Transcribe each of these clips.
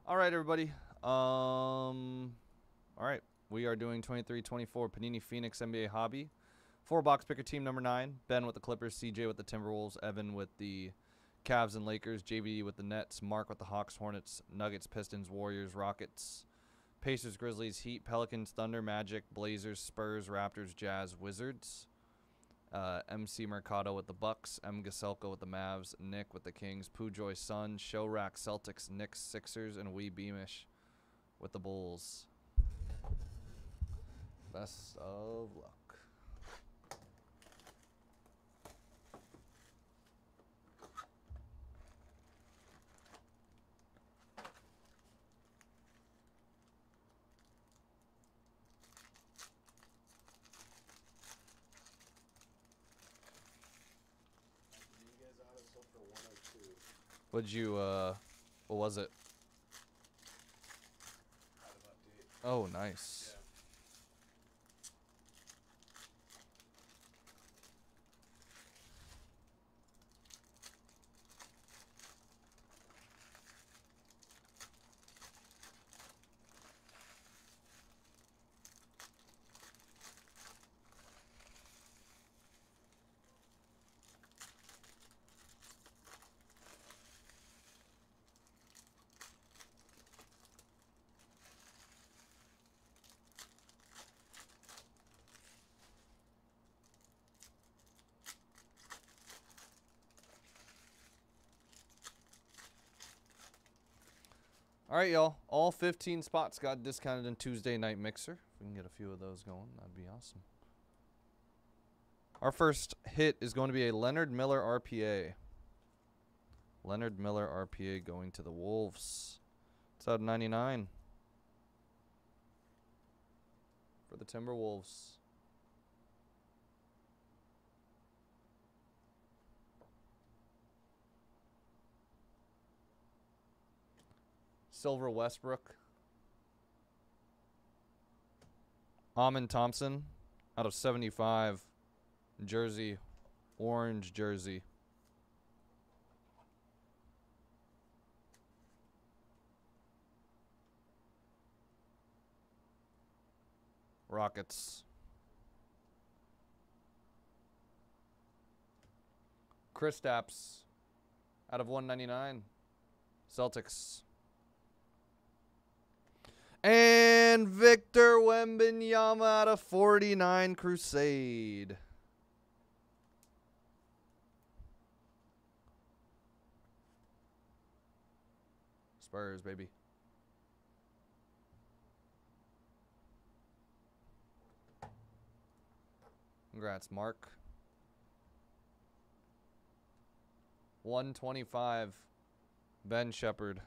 All right, everybody. All right. We are doing 23-24 Panini Phoenix NBA Hobby. 4-box picker team number 9. Ben with the Clippers, CJ with the Timberwolves, Evan with the Cavs and Lakers, JV with the Nets, Mark with the Hawks, Hornets, Nuggets, Pistons, Warriors, Rockets, Pacers, Grizzlies, Heat, Pelicans, Thunder, Magic, Blazers, Spurs, Raptors, Jazz, Wizards. MC Mercado with the Bucks, M. Gaselko with the Mavs, Nick with the Kings, Pujoy Suns, Showrack Celtics, Knicks, Sixers, and Wee Beamish with the Bulls. Best of luck. What'd you, what was it? Oh, nice. Yeah. All right, y'all. All 15 spots got discounted in Tuesday Night Mixer. If we can get a few of those going, that'd be awesome. Our first hit is going to be a Leonard Miller RPA. Leonard Miller RPA going to the Wolves. It's out of 99 for the Timberwolves. Silver Westbrook. Amen Thompson out of 75. Jersey. Orange jersey. Rockets. Kristaps out of 199. Celtics. And Victor Wembanyama out of 49 Crusade. Spurs, baby. Congrats, Mark. 125. Ben Shepherd.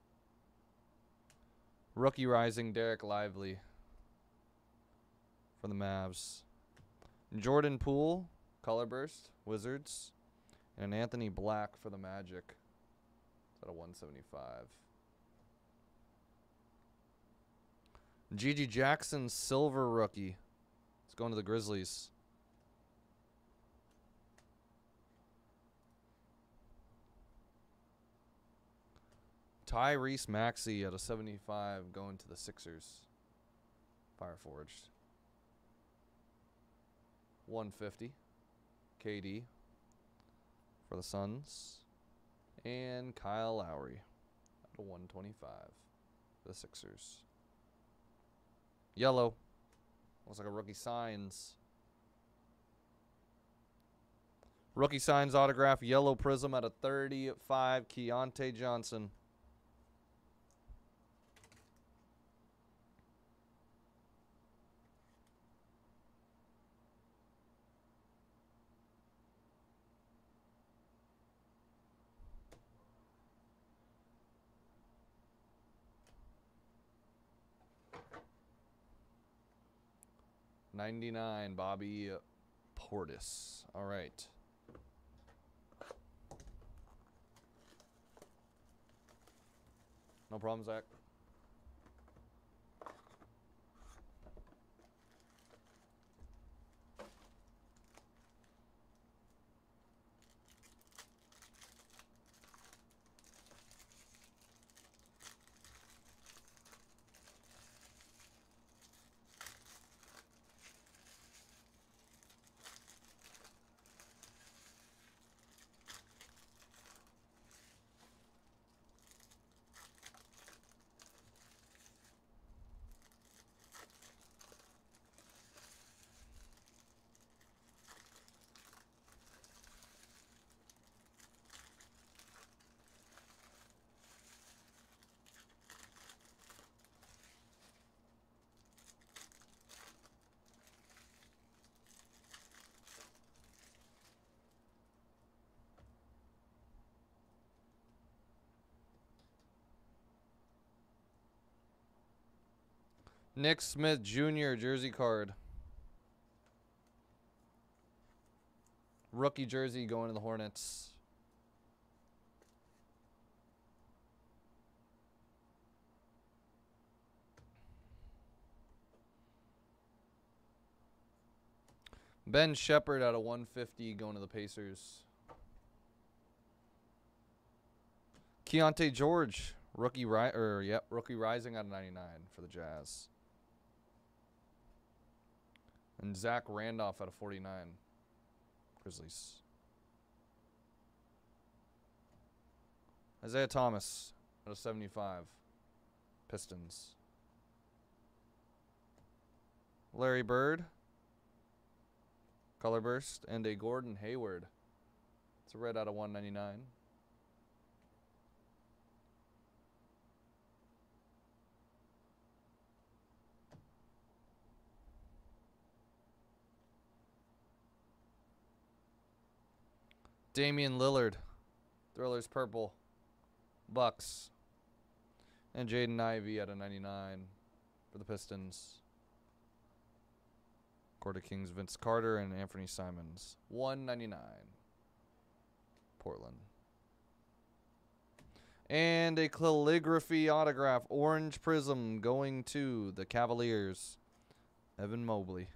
Rookie Rising, Derek Lively for the Mavs. Jordan Poole, Color Burst, Wizards. And Anthony Black for the Magic. It's at a 175. Gigi Jackson, Silver Rookie. It's going to the Grizzlies. Tyrese Maxey at a 75 going to the Sixers. Fireforged. 150. KD for the Suns. And Kyle Lowry at a 125 for the Sixers. Yellow. Looks like a rookie signs. Rookie signs autograph. Yellow prism at a 35. Keontae Johnson. $99, Bobby Portis. All right. No problem, Zach. Nick Smith Jr. jersey card. Rookie jersey going to the Hornets. Ben Shepherd out of 150 going to the Pacers. Keontae George, rookie rising out of 99 for the Jazz. And Zach Randolph out of 49, Grizzlies. Isaiah Thomas out of 75, Pistons. Larry Bird, color burst, and a Gordon Hayward. It's a red out of 199. Damian Lillard, Thrillers purple, Bucks. And Jaden Ivey out of 99 for the Pistons. Corda Kings, Vince Carter, and Anthony Simons. 199. Portland. And a calligraphy autograph, orange prism, going to the Cavaliers. Evan Mobley.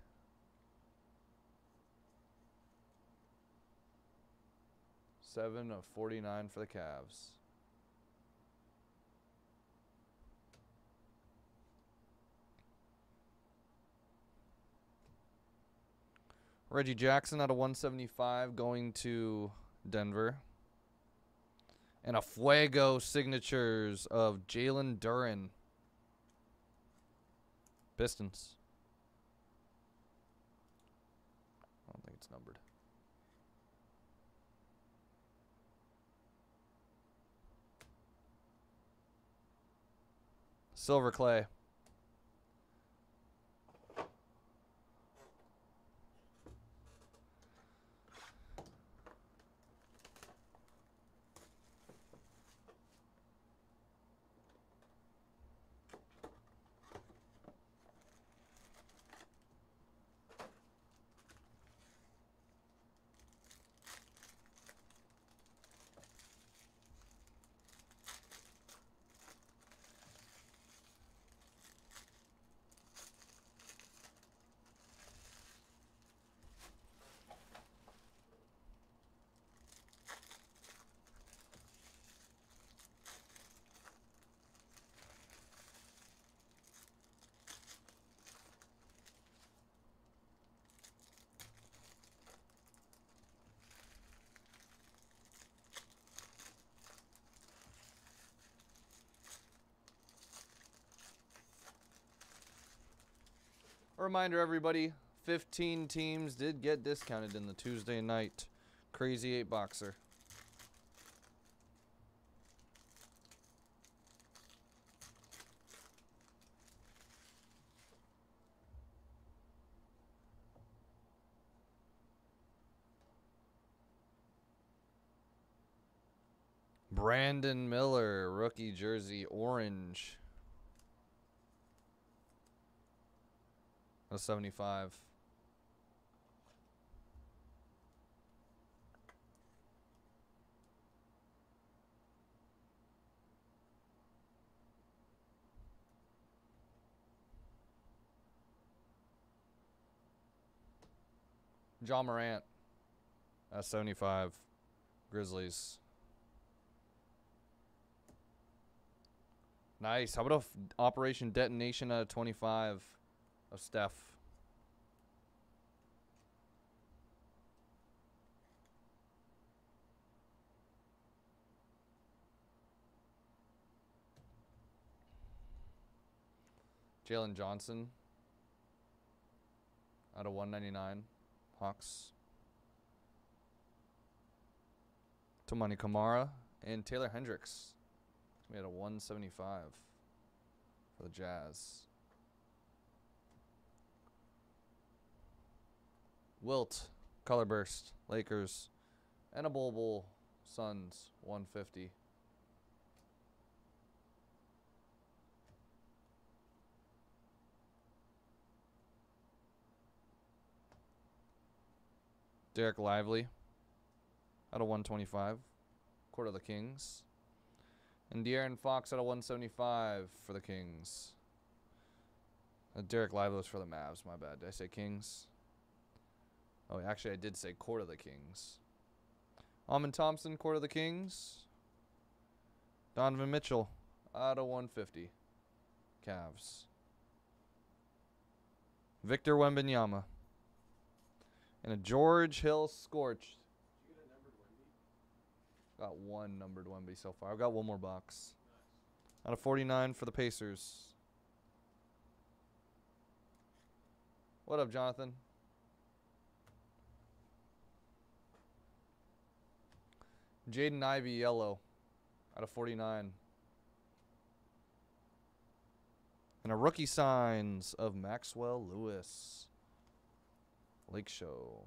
Seven of 49 for the Cavs. Reggie Jackson out of 175 going to Denver. And a Fuego signatures of Jalen Duren. Pistons. I don't think it's numbered. Silver Clay. A reminder, everybody, 15 teams did get discounted in the Tuesday night Crazy 8 boxer. Brandon Miller, rookie jersey, orange. A 75. John Morant. A 75. Grizzlies. Nice. How about a Operation Detonation out of 25 of Steph? Jalen Johnson out of 199. Hawks. Toumani Camara and Taylor Hendricks. We had a 175 for the Jazz. Wilt, color burst, Lakers, and a Bol Suns, 150. Derek Lively out of 125. Court of the Kings. And De'Aaron Fox out of 175 for the Kings. Derek Lively was for the Mavs. My bad. Did I say Kings? Oh, actually, I did say Court of the Kings. Amon Thompson, Court of the Kings. Donovan Mitchell out of 150. Cavs. Victor Wembanyama. And a George Hill Scorched. Did you get a numbered Wemby? Got one numbered Wemby so far. I've got one more box. Nice. Out of 49 for the Pacers. What up, Jonathan? Jaden Ivey, yellow. Out of 49. And a rookie signs of Maxwell Lewis. Lake Show.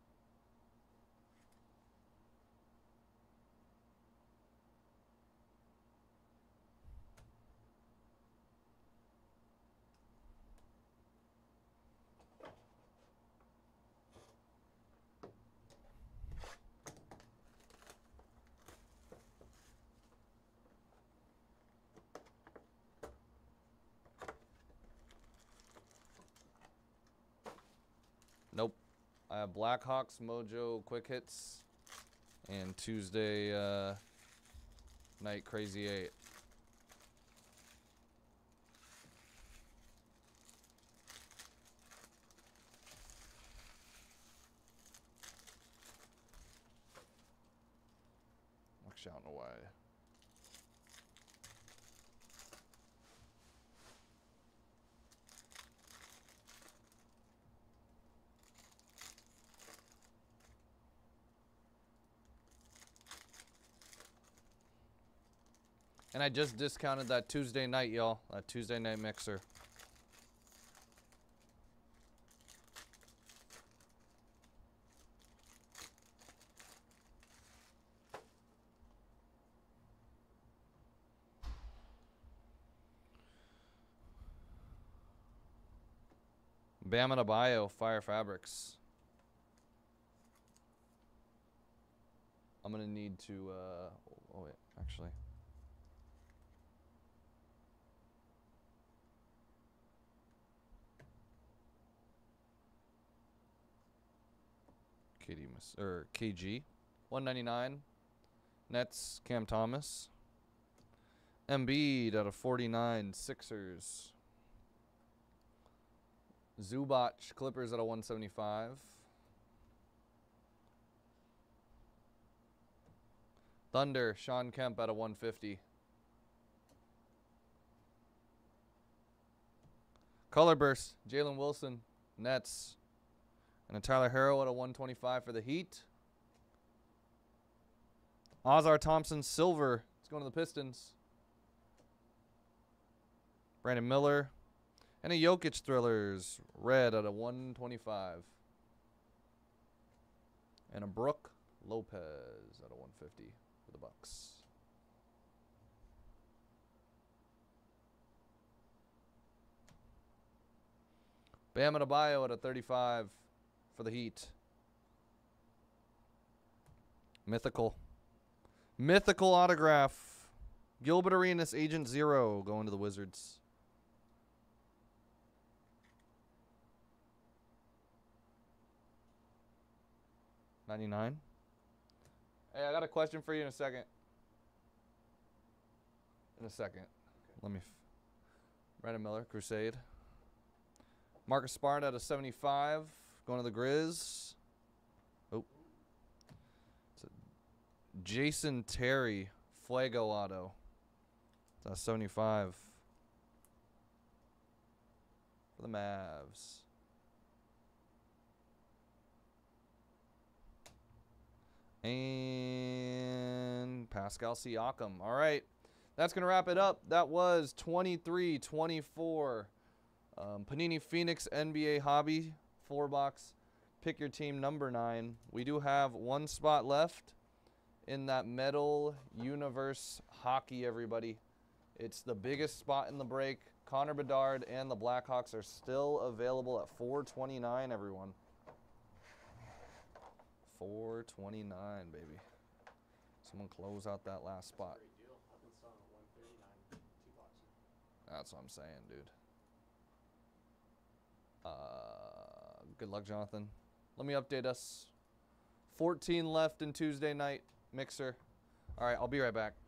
Nope. I have Blackhawks, Mojo, Quick Hits, and Tuesday night Crazy 8. Actually, I don't know why. And I just discounted that Tuesday night, y'all. That Tuesday night mixer. Bam Adebayo, Fire Fabrics. I'm going to need to, oh wait, actually. KG, 199. Nets, Cam Thomas. Embiid out of 49, Sixers. Zubac, Clippers out of 175. Thunder, Sean Kemp out of 150. Color Burst, Jalen Wilson, Nets. And a Tyler Herro at a 125 for the Heat. Ozar Thompson, silver. It's going to the Pistons. Brandon Miller. And a Jokic Thrillers, red at a 125. And a Brook Lopez at a 150 for the Bucks. Bam Adebayo at a 35 for the Heat. Mythical. Mythical autograph. Gilbert Arenas, Agent Zero, going to the Wizards. $99. Hey, I got a question for you in a second. Okay. Let me. Brandon Miller, Crusade. Marcus Smart at a 75. Going to the Grizz. Oh. It's a Jason Terry, Fuego auto. That's 75. For the Mavs. And Pascal Siakam. All right. That's going to wrap it up. That was 23-24. Panini Phoenix NBA Hobby 4-box. Pick your team number 9. We do have one spot left in that Metal Universe Hockey, everybody. It's the biggest spot in the break. Connor Bedard and the Blackhawks are still available at $4.29, everyone. 429, baby. Someone close out that last spot. Great deal. I've been selling at 139 2 boxer. That's what I'm saying, dude. Good luck, Jonathan. Let me update us. 14 left in Tuesday night mixer. All right, I'll be right back.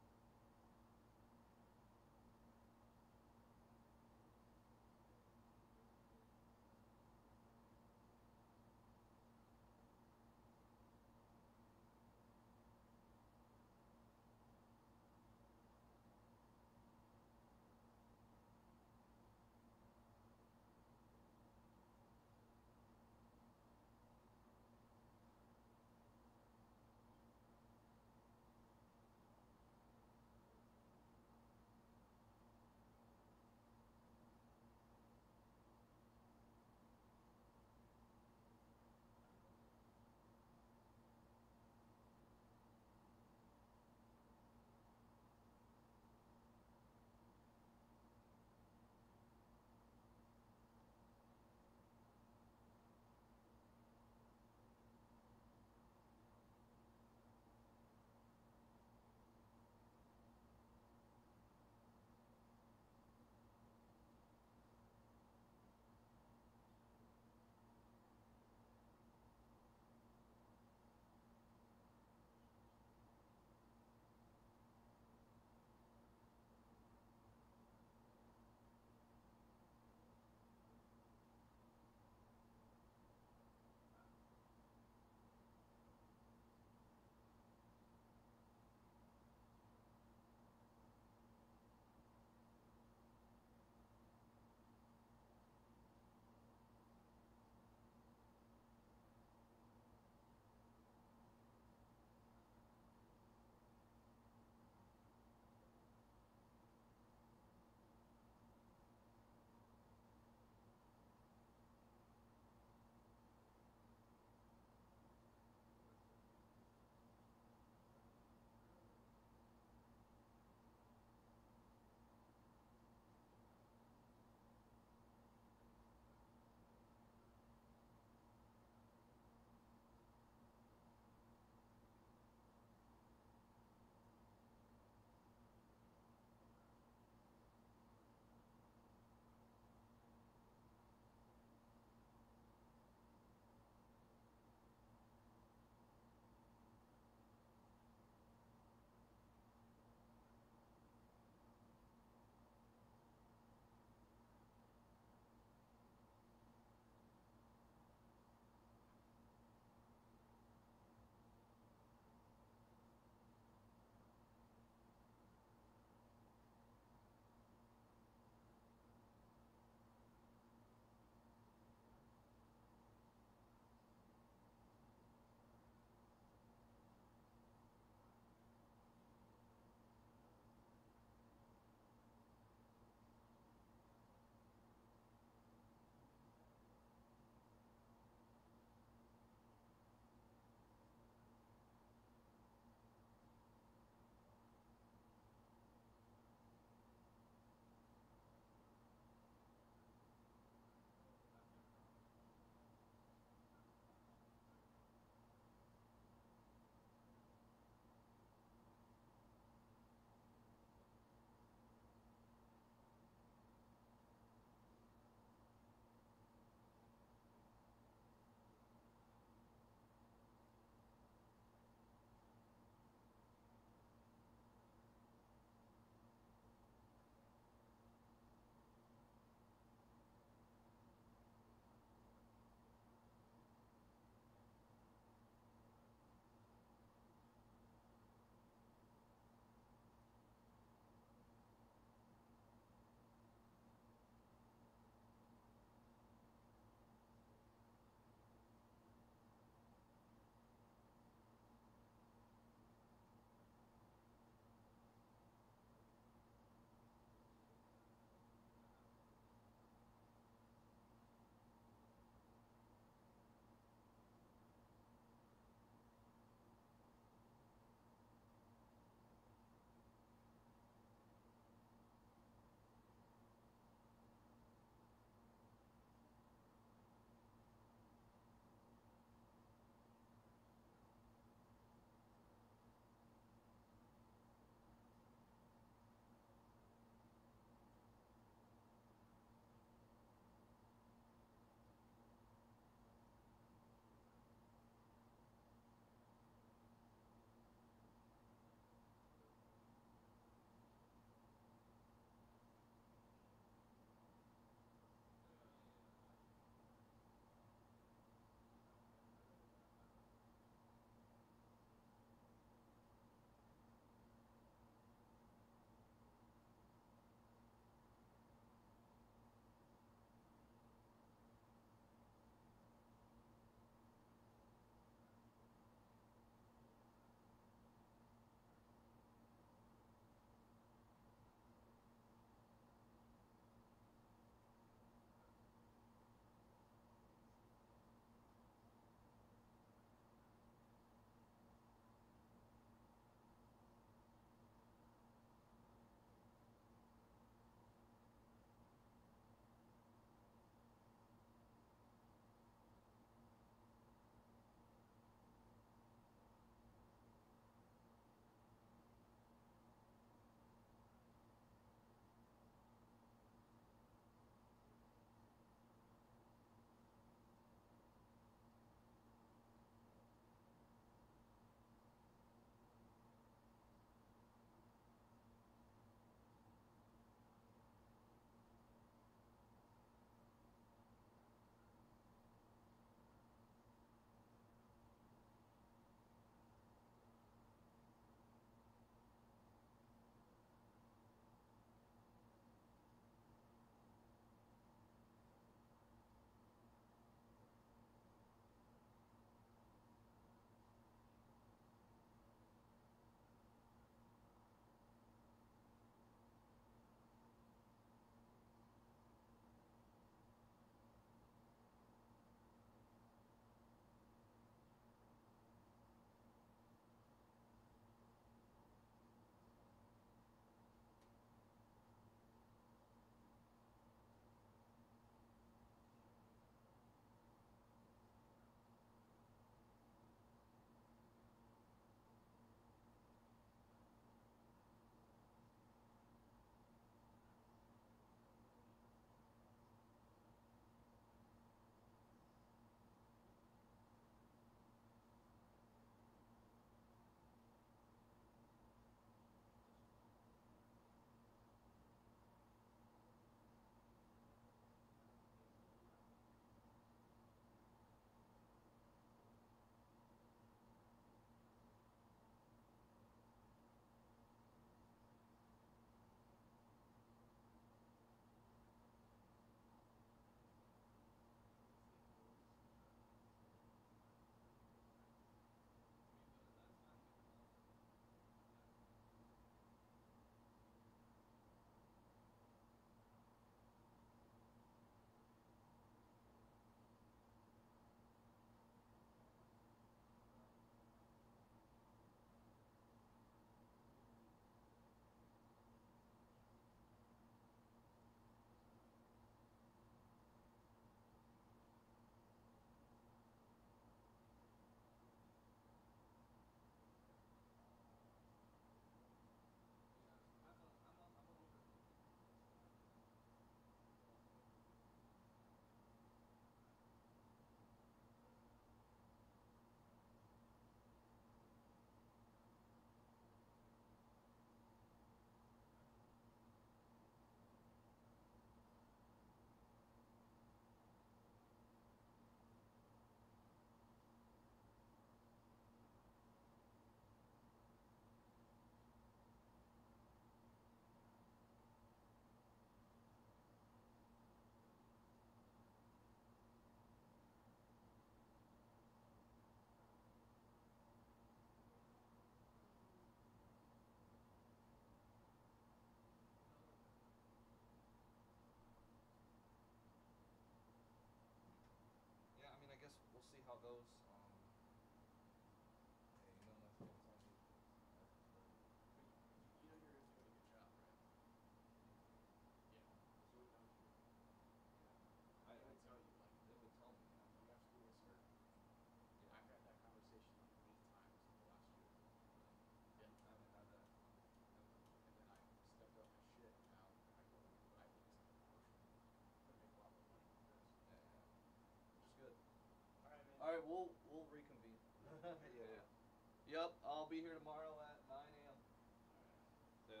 right, we'll reconvene. Yeah. Yep, I'll be here tomorrow at 9 a.m. Yeah.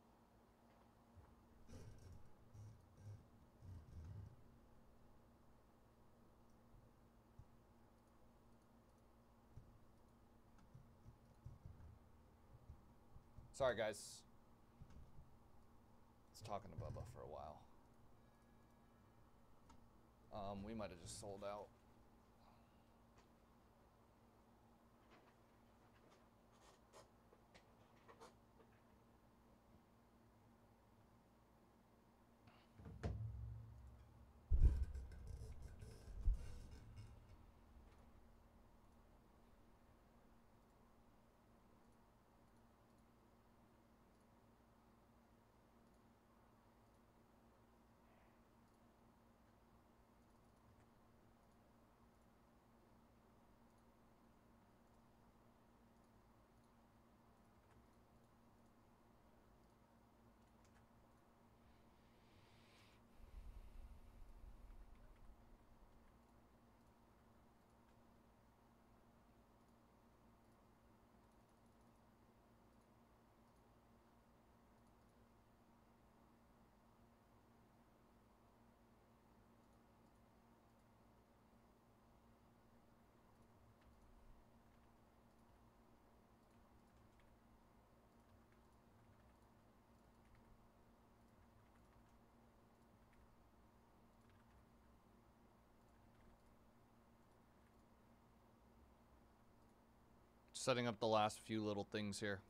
Sorry, guys. I was talking to Bubba for a while. We might have just sold out. Setting up the last few little things here.